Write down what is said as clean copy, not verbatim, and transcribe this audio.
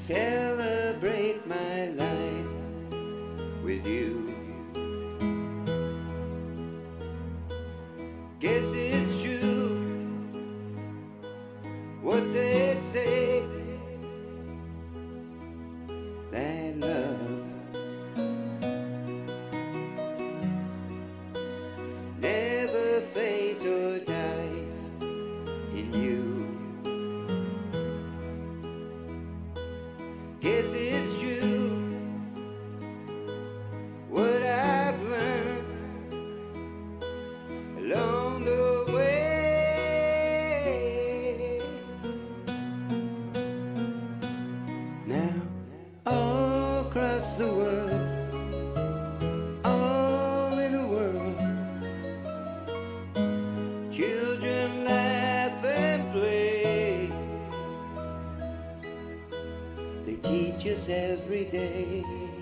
celebrate my life with you. Guess it's true what they say, that love never fades or dies in you. Guess it's true what I've learned along the way. Now all across the world, all in the world, children laugh and play. They teach us every day.